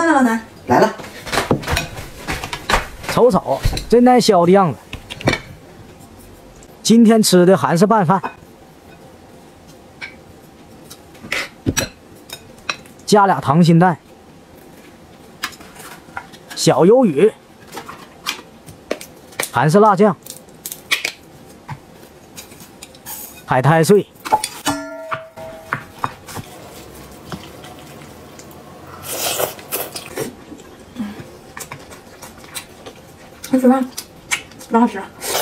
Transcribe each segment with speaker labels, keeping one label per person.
Speaker 1: 饭了，老南。
Speaker 2: 来了。
Speaker 3: 瞅瞅这耐削的样子。今天吃的还是拌饭，加俩溏心蛋，小鱿鱼，韩式辣酱，海苔碎。
Speaker 1: 快吃饭，蛮好吃。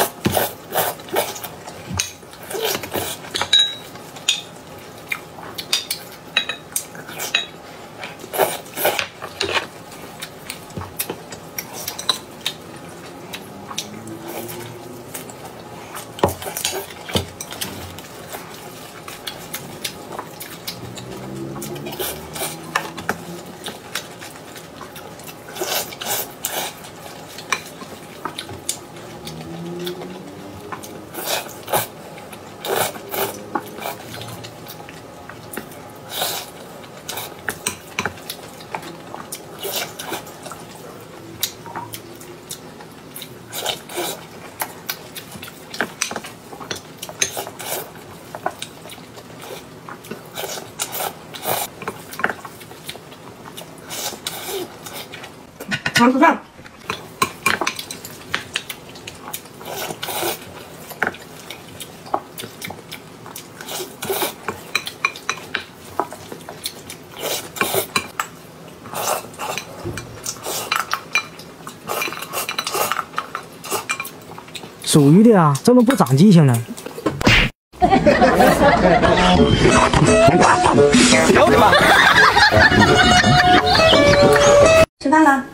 Speaker 1: 尝吃饭。
Speaker 3: 属于的啊，这么不长记性呢？
Speaker 2: 哎呦我的妈！
Speaker 1: 吃饭了。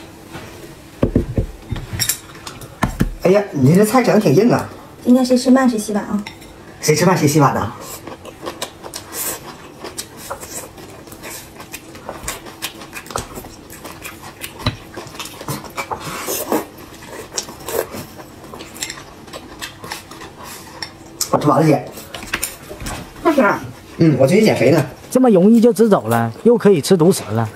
Speaker 2: 哎呀，你这菜整的挺硬啊！
Speaker 1: 今天谁吃慢谁洗碗啊？
Speaker 2: 谁吃饭谁洗碗呢？我吃完了姐。
Speaker 1: 快吃。
Speaker 2: 我最近减肥呢。
Speaker 3: 这么容易就直走了，又可以吃独食了。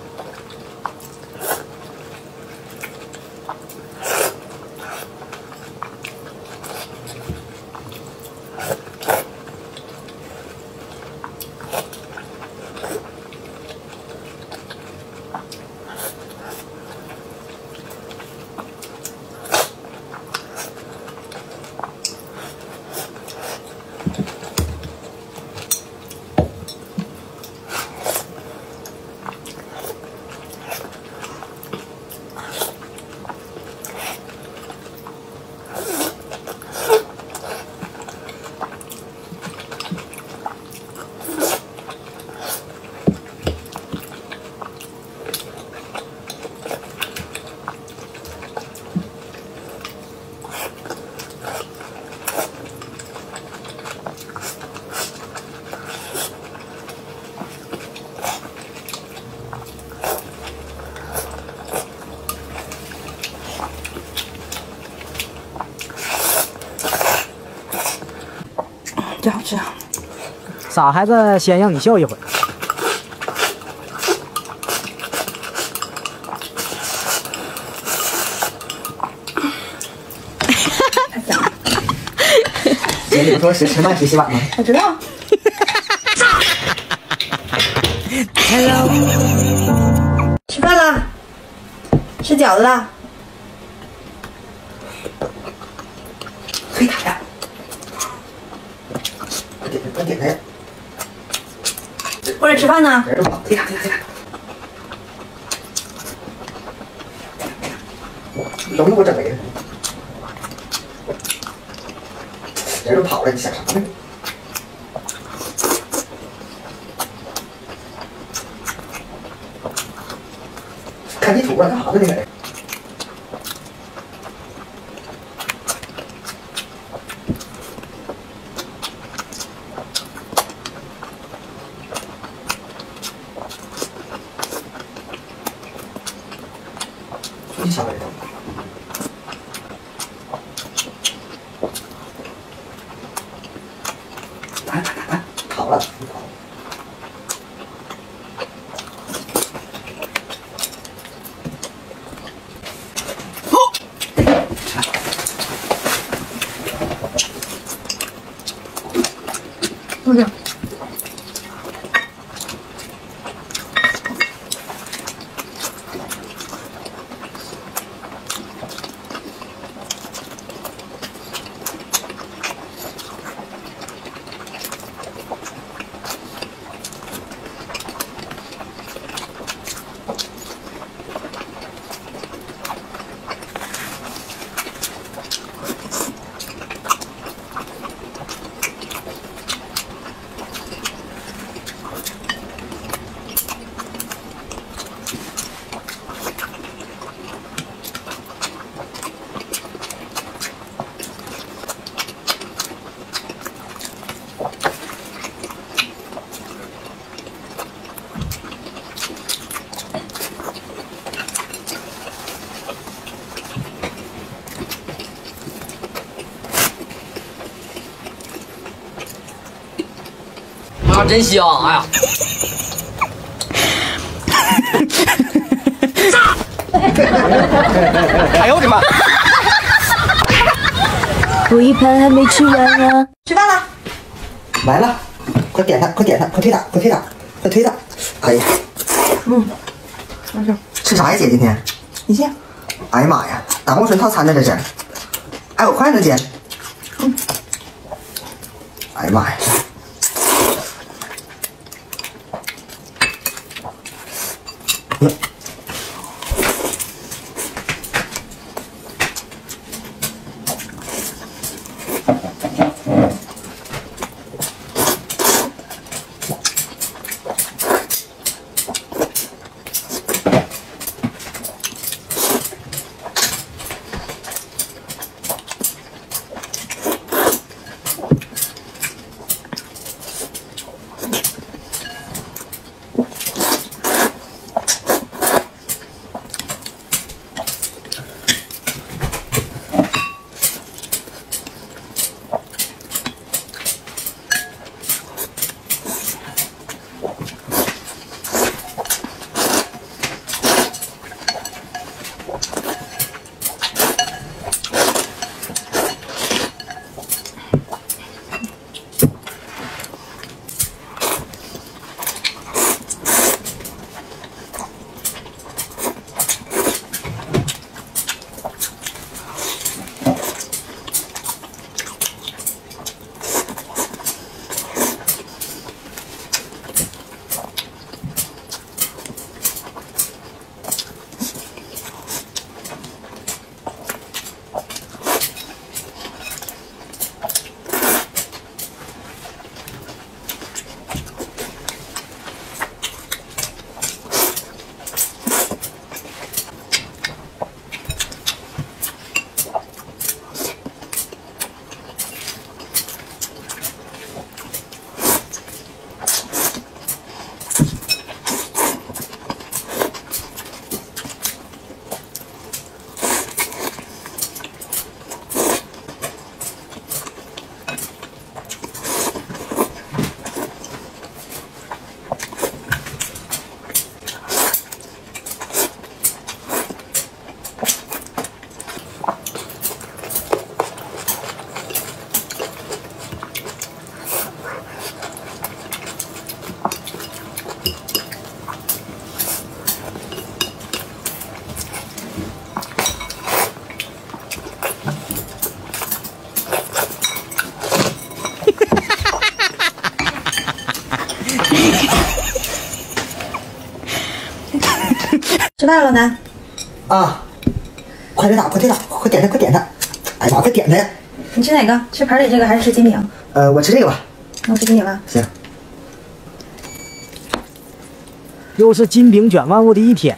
Speaker 1: 真好吃啊！
Speaker 3: 傻孩子，先让你笑一会儿。
Speaker 2: 姐，你不说谁吃饭谁洗碗吗？
Speaker 1: 我知道。吃饭了，吃饺子了。
Speaker 2: 黑塔呀！快点开！
Speaker 1: 或者吃饭呢？
Speaker 2: 人都跑，黑塔。容我整个人，人都跑了，你想啥呢？看地图了，干啥呢？那个人。你想来着？来，好了。
Speaker 4: 啊，真香！哎呀，
Speaker 2: 哎呦我的妈！
Speaker 5: 我一盘还没吃完啊！
Speaker 1: 吃饭了。
Speaker 2: 来了，快点它，快点它，快推它，快推它，快推它！哎呀，吃啥呀，姐今天？
Speaker 1: 你先。
Speaker 2: 哎呀妈呀，大红唇套餐呢这是？哎，我筷子姐。哎呀妈呀！
Speaker 1: 吃饭了，南。
Speaker 2: 啊，快推它，快推它，快点它，快点它！哎呀妈，快点它呀！
Speaker 1: 你吃哪个？吃盘里这个还是吃金饼？
Speaker 2: 我吃这个吧。
Speaker 1: 那我吃金饼了。
Speaker 2: 行。
Speaker 3: 又是金饼卷万物的一天。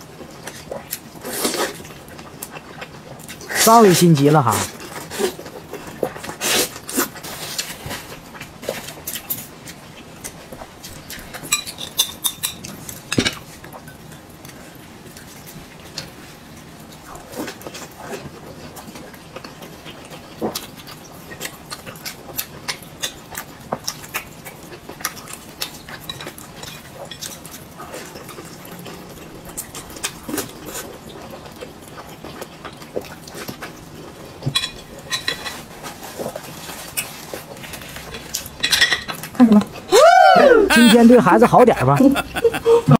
Speaker 3: 稍微心急了哈。 天对孩子好点吧。